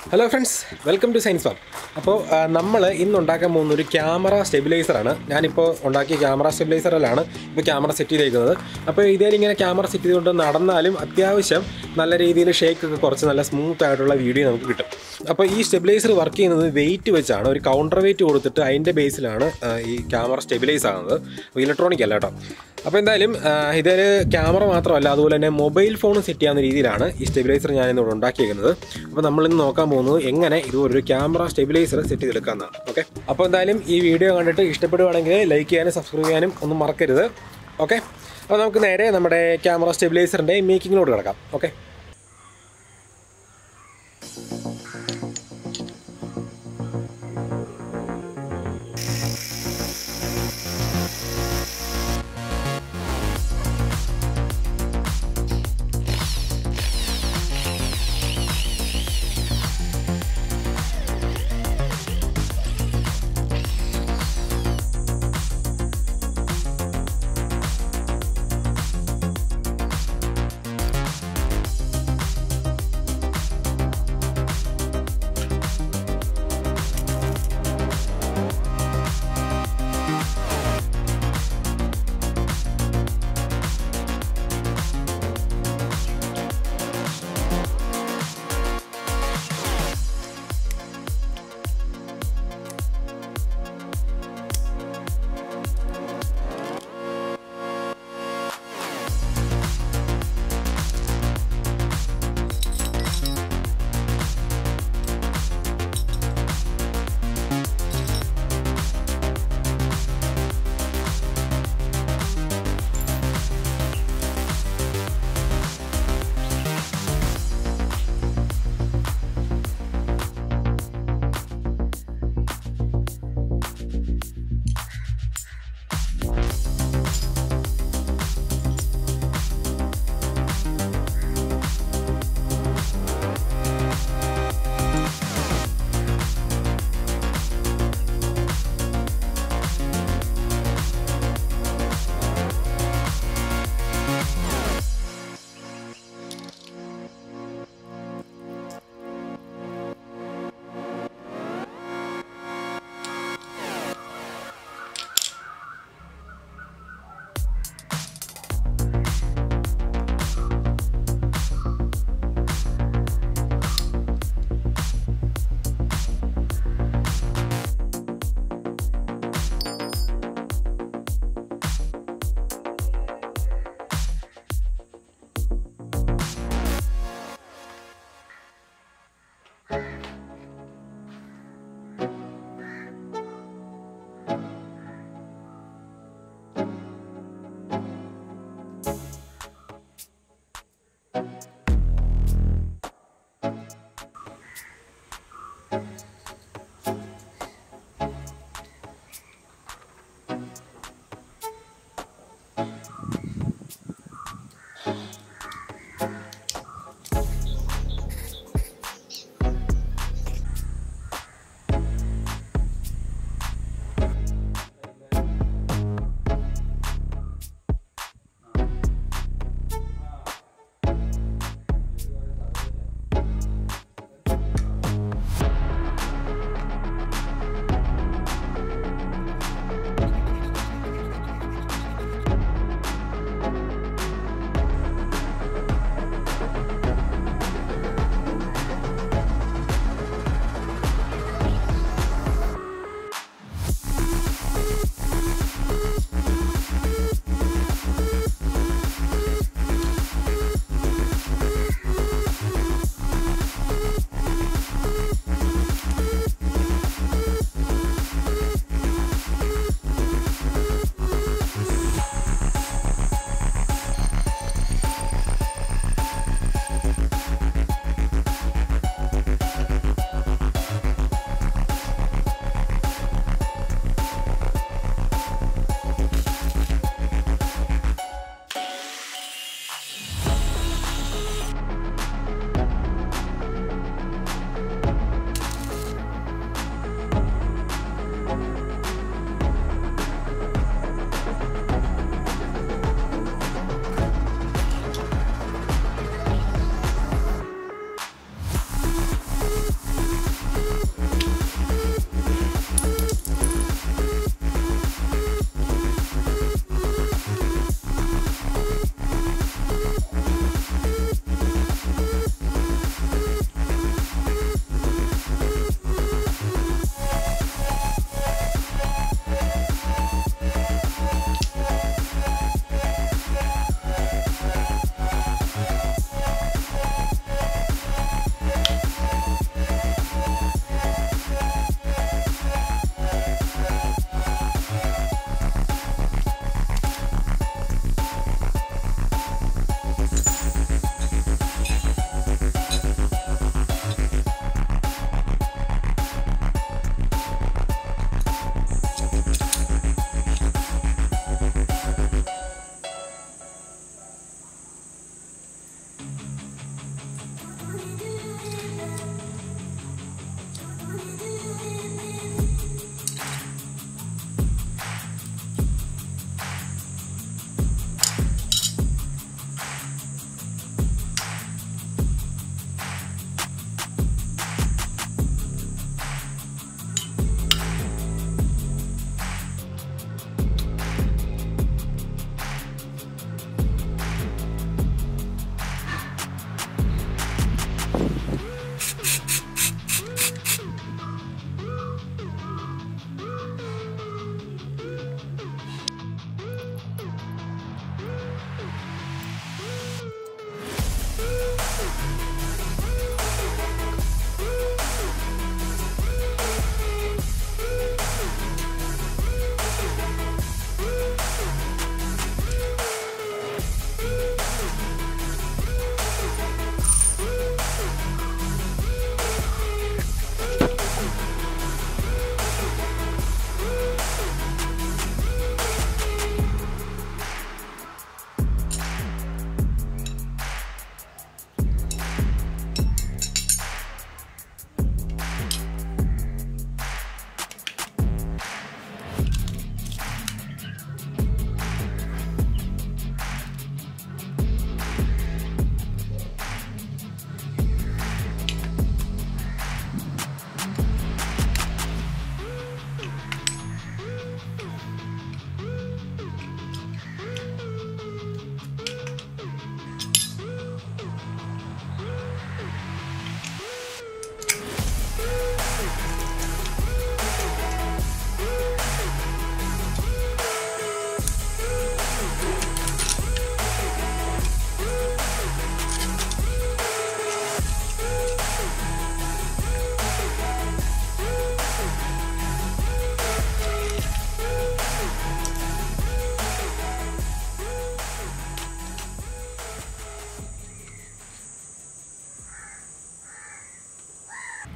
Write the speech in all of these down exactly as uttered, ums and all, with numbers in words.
Hello friends, welcome to Science Farm. അപ്പോൾ നമ്മൾ ഇന്ന് ഉണ്ടാക്കാൻ പോകുന്ന ഒരു ക്യാമറ സ്റ്റെബിലൈസർ ആണ്. ഞാൻ ഇപ്പോൾ ഉണ്ടാക്കിയ ക്യാമറ സ്റ്റെബിലൈസറിലാണ് ഇപ്പോൾ ക്യാമറ സെറ്റ് ചെയ്തിരിക്കുന്നത്. അപ്പോൾ ഇതിൽ ഇങ്ങനെ ക്യാമറ സെറ്റ് ചെയ്തുകൊണ്ട് നടന്നാലും അത്യാവശ്യം നല്ല രീതിയിൽ ഷേക്ക് ഒക്കെ കുറച്ച് നല്ല സ്മൂത്ത് ആയിട്ടുള്ള വീഡിയോ നമുക്ക് കിട്ടും. അപ്പോൾ ഈ സ്റ്റെബിലൈസർ വർക്ക് ചെയ്യുന്നത് വെയിറ്റ് വെച്ചാണ്. ഒരു കൗണ്ടർ വെയിറ്റ് കൊടുത്തിട്ട് അതിൻ്റെ ബേസിലാണ് ഈ ക്യാമറ സ്റ്റെബിലൈസ് ആകുന്നത്. ഇലക്ട്രോണിക് അല്ല കേട്ടോ. അപ്പോൾ എന്തായാലും ഇതൊരു ക്യാമറ മാത്രമല്ല, അതുപോലെ തന്നെ മൊബൈൽ ഫോൺ സെറ്റ് ചെയ്യാവുന്ന രീതിയിലാണ് ഈ സ്റ്റെബിലൈസർ ഞാനിന്നിവിടെ ഉണ്ടാക്കിയിരിക്കുന്നത്. അപ്പോൾ നമ്മളിന്ന് നോക്കാൻ പോകുന്നത് എങ്ങനെ ഇതുപോലൊരു ക്യാമറ സ്റ്റെബിലൈസർ സെറ്റ് ചെയ്തെടുക്കാമെന്നാണ്. ഓക്കെ, അപ്പോൾ എന്തായാലും ഈ വീഡിയോ കണ്ടിട്ട് ഇഷ്ടപ്പെടുവാണെങ്കിൽ ലൈക്ക് ചെയ്യാനും സബ്സ്ക്രൈബ് ചെയ്യാനും ഒന്നും മറക്കരുത്. ഓക്കെ, അപ്പോൾ നമുക്ക് നേരെ നമ്മുടെ ക്യാമറ സ്റ്റെബിലൈസറിൻ്റെ മേക്കിങ്ങിലോട്ട് കിടക്കാം. ഓക്കെ,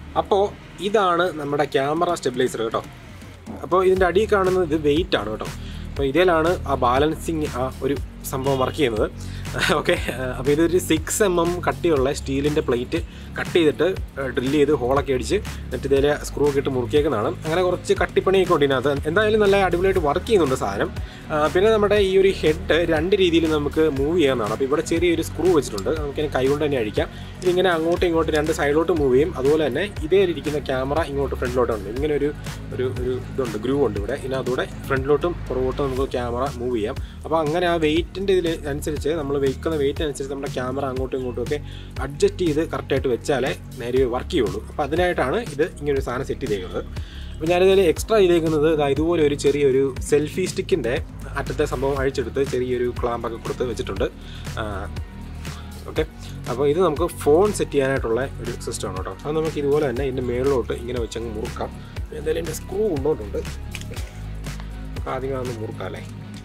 അപ്പോൾ ഇതാണ് നമ്മുടെ ക്യാമറ സ്റ്റെബിലൈസർ കേട്ടോ. അപ്പോൾ ഇതിൻ്റെ അടിയിൽ കാണുന്നത് ഇത് വെയിറ്റ് ആണ് കേട്ടോ. അപ്പോൾ ഇതിലാണ് ആ ബാലൻസിങ് ആ ഒരു സംഭവം വർക്ക് ചെയ്യുന്നത്. ഓക്കെ, അപ്പോൾ ഇതൊരു സിക്സ് എം എം കട്ടിയുള്ള സ്റ്റീലിൻ്റെ പ്ലേറ്റ് കട്ട് ചെയ്തിട്ട് ഡ്രില്ല് ചെയ്ത് ഹോളൊക്കെ അടിച്ച് എന്നിട്ട് ഇതിൽ സ്ക്രൂ ഒക്കെ ഇട്ട് മുറുക്കിയേക്കുന്നതാണ്. അങ്ങനെ കുറച്ച് കട്ടിപ്പണിയൊക്കെ ഉണ്ട് ഇതിനകത്ത്. എന്തായാലും നല്ല അടിപൊളിയായിട്ട് വർക്ക് ചെയ്യുന്നുണ്ട് സാധനം. പിന്നെ നമ്മുടെ ഈ ഒരു ഹെഡ് രണ്ട് രീതിയിൽ നമുക്ക് മൂവ് ചെയ്യാവുന്നതാണ്. അപ്പോൾ ഇവിടെ ചെറിയൊരു സ്ക്രൂ വെച്ചിട്ടുണ്ട്, നമുക്കിനി കൈകൊണ്ട് തന്നെ അടിക്കാം. ഇതിങ്ങനെ അങ്ങോട്ടും ഇങ്ങോട്ടും രണ്ട് സൈഡിലോട്ട് മൂവ് ചെയ്യും. അതുപോലെ തന്നെ ഇതേ ഇരിക്കുന്ന ക്യാമറ ഇങ്ങോട്ട് ഫ്രണ്ടിലോട്ടുണ്ട്. ഇങ്ങനെ ഒരു ഒരു ഒരു ഇതുണ്ട്, ഗ്രൂ ഉണ്ട് ഇവിടെ. ഇതിനകത്തൂടെ ഫ്രണ്ടിലോട്ടും പുറകോട്ടും നമുക്ക് ക്യാമറ മൂവ് ചെയ്യാം. അപ്പോൾ അങ്ങനെ ആ വെയിറ്റിൻ്റെ ഇതിൽ അനുസരിച്ച് നമ്മൾ വെക്കുന്ന വെയിറ്റ് അനുസരിച്ച് നമ്മുടെ ക്യാമറ അങ്ങോട്ടും ഇങ്ങോട്ടും ഒക്കെ അഡ്ജസ്റ്റ് ചെയ്ത് കറക്റ്റായിട്ട് വെച്ചാലേ നേരെ വർക്ക് ചെയ്യുള്ളൂ. അപ്പോൾ അതിനായിട്ടാണ് ഇത് ഇങ്ങനൊരു സാധനം സെറ്റ് ചെയ്തേക്കുന്നത്. അപ്പോൾ ഞാനിതിൽ എക്സ്ട്രാ ചെയ്തേക്കുന്നത് ഇതുപോലെ ഒരു ചെറിയൊരു സെൽഫി സ്റ്റിക്കിൻ്റെ അറ്റത്തെ സംഭവം അഴിച്ചെടുത്ത് ചെറിയൊരു ക്ലാമ്പൊക്കെ കൊടുത്ത് വെച്ചിട്ടുണ്ട്. ഓക്കെ, അപ്പോൾ ഇത് നമുക്ക് ഫോൺ സെറ്റ് ചെയ്യാനായിട്ടുള്ള ഒരു സിസ്റ്റമാണ് കേട്ടോ. അത് നമുക്ക് ഇതുപോലെ തന്നെ ഇതിൻ്റെ മേളിലോട്ട് ഇങ്ങനെ വെച്ചങ്ങ് മുറുക്കാം. എന്തായാലും എൻ്റെ സ്ക്രൂ കൊണ്ടുപോയിട്ടുണ്ട്, ആദ്യം അതൊന്ന് മുറുക്കാം അല്ലേ.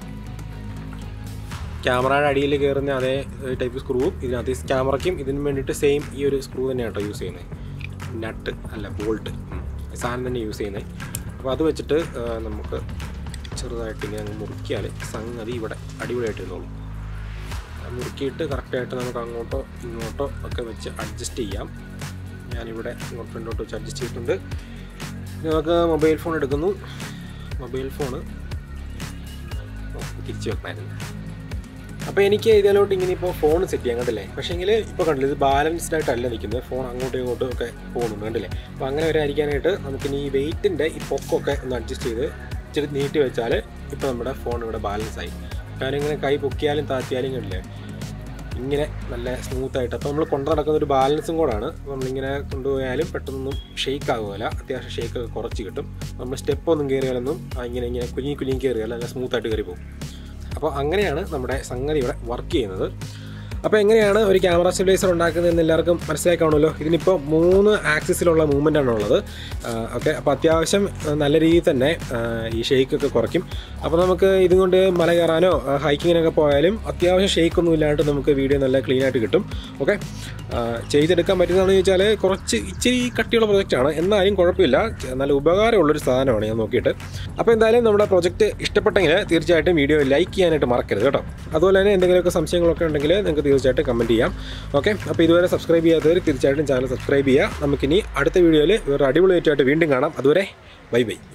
ക്യാമറയുടെ അടിയിൽ കയറുന്ന അതേ ടൈപ്പ് സ്ക്രൂവും ഇതിനകത്ത് ക്യാമറയ്ക്കും ഇതിന് വേണ്ടിയിട്ട് സെയിം ഈ ഒരു സ്ക്രൂ തന്നെയാണ് കേട്ടോ യൂസ് ചെയ്യുന്നത്. നട്ട് അല്ല ബോൾട്ട് സാധനം തന്നെ യൂസ് ചെയ്യുന്നത്. അപ്പോൾ അത് വെച്ചിട്ട് നമുക്ക് ചെറുതായിട്ട് ഇങ്ങനെ അങ്ങ് മുറുക്കിയാൽ സംഗതി ഇവിടെ അടിപൊളിയായിട്ട് ഇരുന്നോളും. മുറുക്കിയിട്ട് കറക്റ്റായിട്ട് നമുക്ക് അങ്ങോട്ടോ ഇങ്ങോട്ടോ ഒക്കെ വെച്ച് അഡ്ജസ്റ്റ് ചെയ്യാം. ഞാനിവിടെ ഇങ്ങോട്ട് ഫ്രണ്ടോട്ട് വെച്ച് അഡ്ജസ്റ്റ് ചെയ്തിട്ടുണ്ട്. നമുക്ക് മൊബൈൽ ഫോൺ എടുക്കുന്നു. മൊബൈൽ ഫോണ് തിരിച്ച് വെക്കണമായിരുന്നു. അപ്പോൾ എനിക്ക് ഇതിലോട്ട് ഇങ്ങനെ ഇപ്പോൾ ഫോൺ സെറ്റ് ചെയ്യാൻ കണ്ടില്ലേ. പക്ഷേ എങ്കിൽ ഇപ്പോൾ കണ്ടില്ല, ഇത് ബാലൻസ്ഡ് ആയിട്ടല്ല നിൽക്കുന്നത്, ഫോൺ അങ്ങോട്ടും ഇങ്ങോട്ടും ഒക്കെ പോകുന്നുണ്ട് കണ്ടില്ലേ. അപ്പോൾ അങ്ങനെ വരാതിരിക്കാനായിട്ട് നമുക്കിനി ഈ വെയിറ്റിൻ്റെ ഈ പൊക്കൊക്കെ ഒന്ന് അഡ്ജസ്റ്റ് ചെയ്ത് ഇച്ചിരി നീട്ടി വെച്ചാൽ ഇപ്പോൾ നമ്മുടെ ഫോൺ ഇവിടെ ബാലൻസ് ആയി. കാരണം ഇങ്ങനെ കൈ പൊക്കിയാലും താത്തിയാലും കണ്ടില്ലേ ഇങ്ങനെ നല്ല സ്മൂത്തായിട്ട്. അപ്പോൾ നമ്മൾ കൊണ്ടു നടക്കുന്ന ഒരു ബാലൻസും കൂടാണ്. നമ്മളിങ്ങനെ കൊണ്ടുപോയാലും പെട്ടെന്നൊന്നും ഷെയ്ക്ക് ആകുമല്ല, അത്യാവശ്യം ഷെയ്ക്ക് കുറച്ച് കിട്ടും. നമ്മൾ സ്റ്റെപ്പൊന്നും കയറിയാലൊന്നും ഇങ്ങനെ ഇങ്ങനെ കുഞ്ഞി കുഞ്ഞി കയറിയാൽ നല്ല സ്മൂത്തായിട്ട് കയറി പോകും. അപ്പോൾ അങ്ങനെയാണ് നമ്മുടെ സംഗതി ഇവിടെ വർക്ക് ചെയ്യുന്നത്. അപ്പോൾ എങ്ങനെയാണ് ഒരു ക്യാമറ സ്റ്റെബിലൈസർ ഉണ്ടാക്കുന്നതെന്ന് എല്ലാവർക്കും മനസ്സിലാക്കാണല്ലോ. ഇതിനിപ്പോൾ മൂന്ന് ആക്സിസിലുള്ള മൂവ്മെൻ്റ് ആണുള്ളത്. ഓക്കെ, അപ്പോൾ അത്യാവശ്യം നല്ല രീതിയിൽ തന്നെ ഈ ഷെയ്ക്കൊക്കെ കുറയ്ക്കും. അപ്പോൾ നമുക്ക് ഇതുകൊണ്ട് മല കയറാനോ ഹൈക്കിങ്ങിനൊക്കെ പോയാലും അത്യാവശ്യം ഷെയ്ക്കൊന്നും ഇല്ലാണ്ട് നമുക്ക് വീഡിയോ നല്ല ക്ലീനായിട്ട് കിട്ടും. ഓക്കെ, ചെയ്തെടുക്കാൻ പറ്റുന്നതാണെന്ന് ചോദിച്ചാൽ കുറച്ച് ഇച്ചിരി കട്ടിയുള്ള പ്രൊജക്റ്റാണ്, എന്നാലും കുഴപ്പമില്ല, നല്ല ഉപകാരമുള്ളൊരു സാധനമാണ് ഞാൻ നോക്കിയിട്ട്. അപ്പോൾ എന്തായാലും നമ്മുടെ പ്രൊജക്റ്റ് ഇഷ്ടപ്പെട്ടെങ്കിൽ തീർച്ചയായിട്ടും വീഡിയോ ലൈക്ക് ചെയ്യാനായിട്ട് മറക്കരുത് കേട്ടോ. അതുപോലെ തന്നെ എന്തെങ്കിലുമൊക്കെ സംശയങ്ങളൊക്കെ ഉണ്ടെങ്കിൽ നിങ്ങൾക്ക് തീർച്ചയായിട്ടും കമൻറ്റ് ചെയ്യാം. ഓക്കെ, അപ്പോൾ ഇതുവരെ സബ്സ്ക്രൈബ് ചെയ്യാത്തവർ തീർച്ചയായിട്ടും ചാനൽ സബ്സ്ക്രൈബ് ചെയ്യുക. നമുക്കിനി അടുത്ത വീഡിയോയിൽ വേറെ അടിപൊളിയായിട്ട് വീണ്ടും കാണാം. അതുവരെ ബൈ ബൈ.